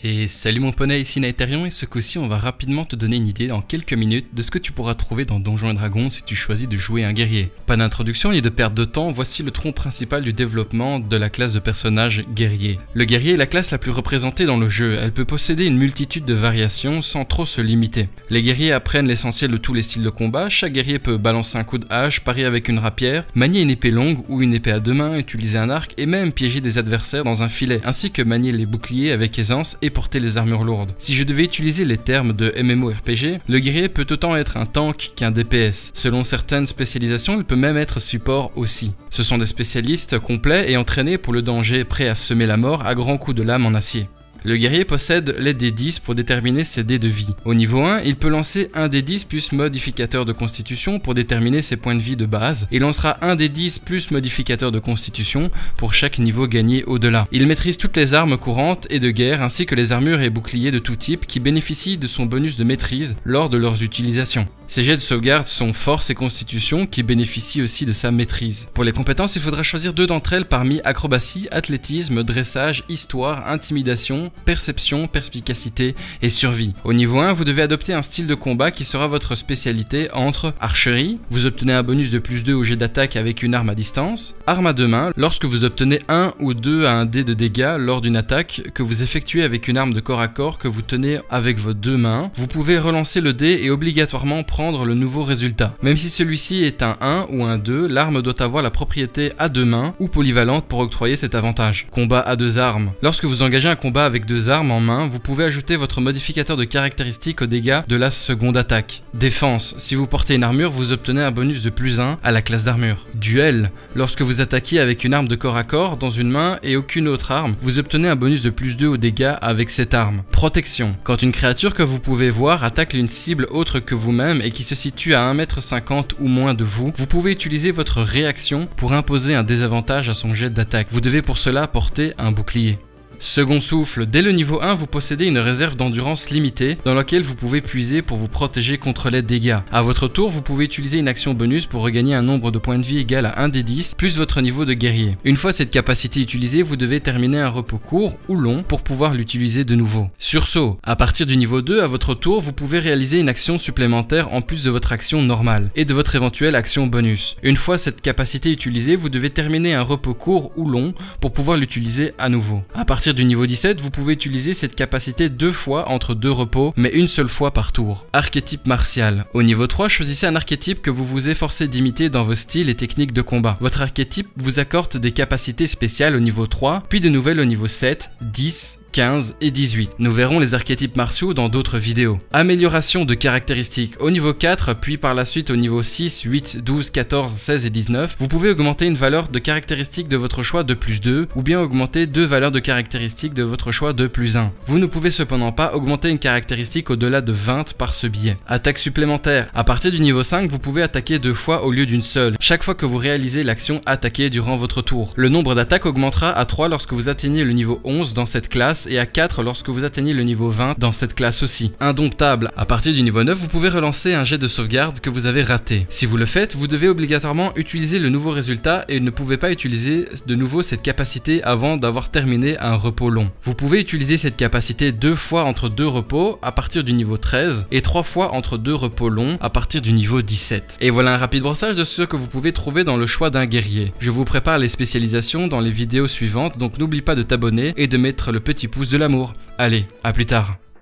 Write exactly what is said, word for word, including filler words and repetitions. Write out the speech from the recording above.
Et salut mon poney, ici Naetherion et ce coup-ci on va rapidement te donner une idée en quelques minutes de ce que tu pourras trouver dans Donjons et Dragons si tu choisis de jouer un guerrier. Pas d'introduction ni de perte de temps, voici le tronc principal du développement de la classe de personnage guerrier. Le guerrier est la classe la plus représentée dans le jeu, elle peut posséder une multitude de variations sans trop se limiter. Les guerriers apprennent l'essentiel de tous les styles de combat, chaque guerrier peut balancer un coup de hache, parier avec une rapière, manier une épée longue ou une épée à deux mains, utiliser un arc et même piéger des adversaires dans un filet, ainsi que manier les boucliers avec aisance et porter les armures lourdes. Si je devais utiliser les termes de MMORPG, le guerrier peut autant être un tank qu'un D P S. Selon certaines spécialisations, il peut même être support aussi. Ce sont des spécialistes complets et entraînés pour le danger, prêts à semer la mort à grands coups de lame en acier. Le guerrier possède les dés dix pour déterminer ses dés de vie. Au niveau un, il peut lancer un dé dix plus modificateur de constitution pour déterminer ses points de vie de base, et lancera un dé dix plus modificateur de constitution pour chaque niveau gagné au-delà. Il maîtrise toutes les armes courantes et de guerre ainsi que les armures et boucliers de tout type qui bénéficient de son bonus de maîtrise lors de leurs utilisations. Ses jets de sauvegarde sont force et constitution qui bénéficient aussi de sa maîtrise. Pour les compétences, il faudra choisir deux d'entre elles parmi acrobatie, athlétisme, dressage, histoire, intimidation, perception, perspicacité et survie. Au niveau un, vous devez adopter un style de combat qui sera votre spécialité entre archerie, vous obtenez un bonus de plus deux au jet d'attaque avec une arme à distance, arme à deux mains, lorsque vous obtenez un ou deux à un dé de dégâts lors d'une attaque que vous effectuez avec une arme de corps à corps que vous tenez avec vos deux mains, vous pouvez relancer le dé et obligatoirement prendre le nouveau résultat. Même si celui-ci est un un ou un deux, l'arme doit avoir la propriété à deux mains ou polyvalente pour octroyer cet avantage. Combat à deux armes. Lorsque vous engagez un combat avec deux armes en main, vous pouvez ajouter votre modificateur de caractéristique aux dégâts de la seconde attaque. Défense. Si vous portez une armure, vous obtenez un bonus de plus un à la classe d'armure. Duel. Lorsque vous attaquez avec une arme de corps à corps dans une main et aucune autre arme, vous obtenez un bonus de plus deux aux dégâts avec cette arme. Protection. Quand une créature que vous pouvez voir attaque une cible autre que vous-même et qui se situe à un mètre cinquante ou moins de vous, vous pouvez utiliser votre réaction pour imposer un désavantage à son jet d'attaque. Vous devez pour cela porter un bouclier. Second souffle, dès le niveau un, vous possédez une réserve d'endurance limitée dans laquelle vous pouvez puiser pour vous protéger contre les dégâts. À votre tour, vous pouvez utiliser une action bonus pour regagner un nombre de points de vie égal à un dé dix plus votre niveau de guerrier. Une fois cette capacité utilisée, vous devez terminer un repos court ou long pour pouvoir l'utiliser de nouveau. Sursaut, à partir du niveau deux, à votre tour, vous pouvez réaliser une action supplémentaire en plus de votre action normale et de votre éventuelle action bonus. Une fois cette capacité utilisée, vous devez terminer un repos court ou long pour pouvoir l'utiliser à nouveau. À partir du niveau dix-sept, vous pouvez utiliser cette capacité deux fois entre deux repos, mais une seule fois par tour. Archétype martial. Au niveau trois, choisissez un archétype que vous vous efforcez d'imiter dans vos styles et techniques de combat. Votre archétype vous accorde des capacités spéciales au niveau trois, puis de nouvelles au niveau sept, dix, quinze et dix-huit. Nous verrons les archétypes martiaux dans d'autres vidéos. Amélioration de caractéristiques. Au niveau quatre, puis par la suite au niveau six, huit, douze, quatorze, seize et dix-neuf, vous pouvez augmenter une valeur de caractéristique de votre choix de plus deux, ou bien augmenter deux valeurs de caractéristiques de votre choix de plus un. Vous ne pouvez cependant pas augmenter une caractéristique au-delà de vingt par ce biais. Attaque supplémentaire. À partir du niveau cinq, vous pouvez attaquer deux fois au lieu d'une seule, chaque fois que vous réalisez l'action attaquer durant votre tour. Le nombre d'attaques augmentera à trois lorsque vous atteignez le niveau onze dans cette classe et à quatre lorsque vous atteignez le niveau vingt dans cette classe aussi. Indomptable. À partir du niveau neuf, vous pouvez relancer un jet de sauvegarde que vous avez raté. Si vous le faites, vous devez obligatoirement utiliser le nouveau résultat et ne pouvez pas utiliser de nouveau cette capacité avant d'avoir terminé un repos long. Vous pouvez utiliser cette capacité deux fois entre deux repos à partir du niveau treize et trois fois entre deux repos longs à partir du niveau dix-sept. Et voilà un rapide brossage de ce que vous pouvez trouver dans le choix d'un guerrier. Je vous prépare les spécialisations dans les vidéos suivantes, donc n'oublie pas de t'abonner et de mettre le petit pouce de l'amour. Allez, à plus tard.